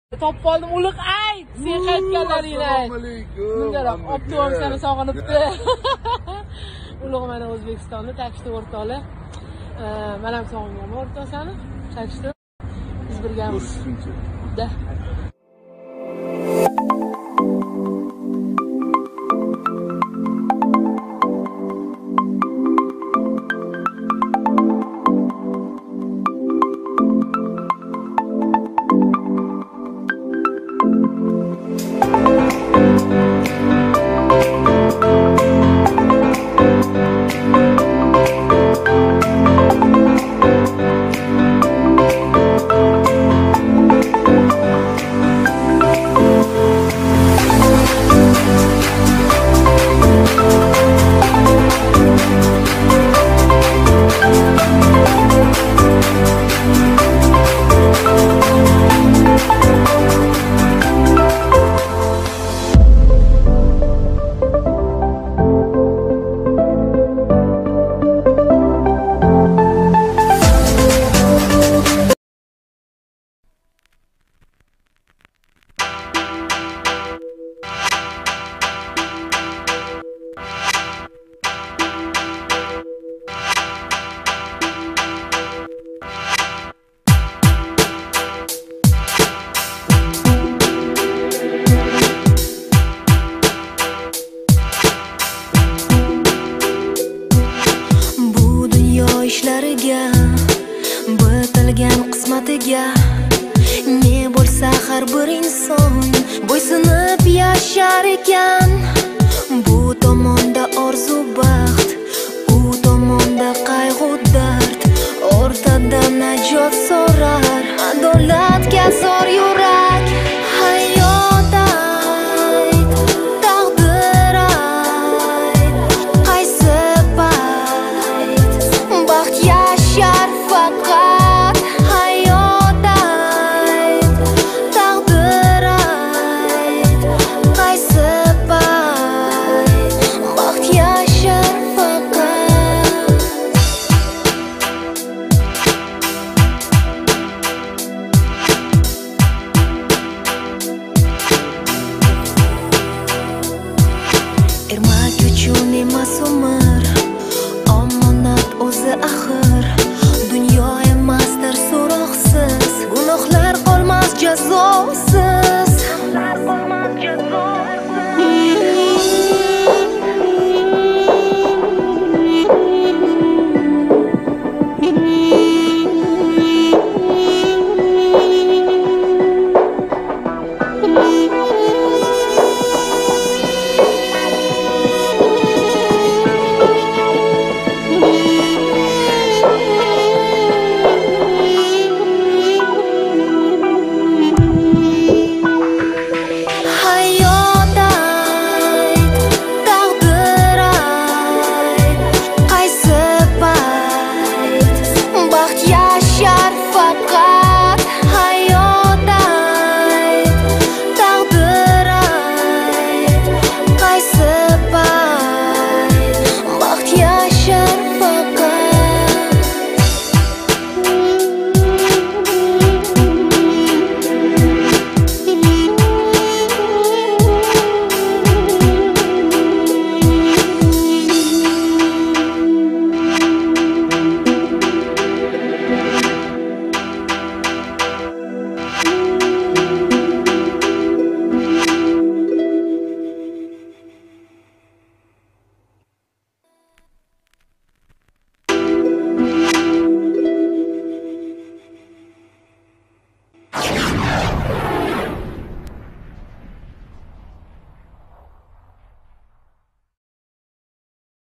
Topib oldim, uliq ayt. Sen qaytganlaringni ayt. Assalomu alaykum. Bundaroq optimum seni sog'inibdi. Uliq mana O'zbekistonda takishda o'rtoqlar. Men ham sog'inganman o'rtoq seni. Takishda biz birgamiz. Da. ishlariga bitilgan qismatiga ne bo'lsa har bir inson bo'ysunib yashar ekan. Bu tomonda orzu baxt, u tomonda qayg'u dard, o'rtada najot so'rar adolatga zor yurak. Hayot ayt, taqdir ayt, qaysi payt baxt yashar faqat. Hayot ayt, taqdir ayt, qaysi payt baxt yashar faqat. Ermak uchun emas umr, omonat o'zi axir. Dunyo emasdir so'roqsiz, gunohlar qolmas jazosiz.